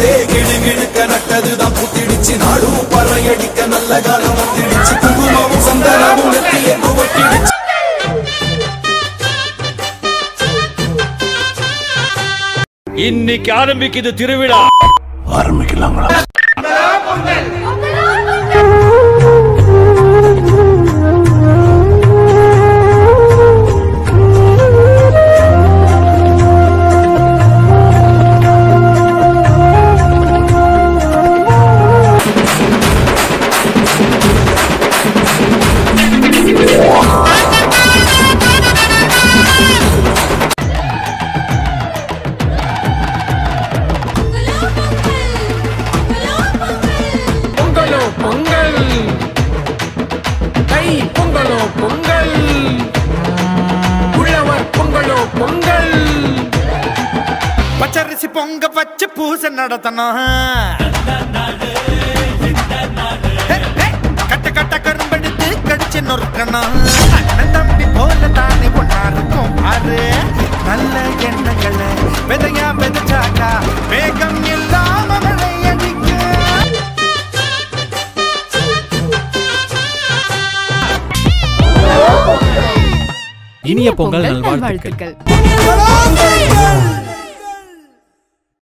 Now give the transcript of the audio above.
நாடே கிடுகிடுக்க நட்டதுதான் புத்திடுச்சு நாடும் பறையடிக்க நல்ல காலம் வந்துடுச்சு குங்குமமும் சந்தனமும் நெத்தியை துவக்கிடுச்சு இன்னைக்கு ஆரம்பிக்குது திருவிழா ஆரம்பிக்கலாங்களா பச்சரிசி பொங்க பச்சை பூசை நடத்தணும் கட்ட கட்ட கரும்பெடுத்து கடிச்சு நொறுக்கணும் தம்பி போல தானே ஒன்னா இருக்கும் பாரு நல்ல எண்ணங்களை விதையா விதைச்சாக்கா வேகம் இல்லாம மழை அடிக்க இனிய பொங்கல் நல்வாழ்த்துக்கள்.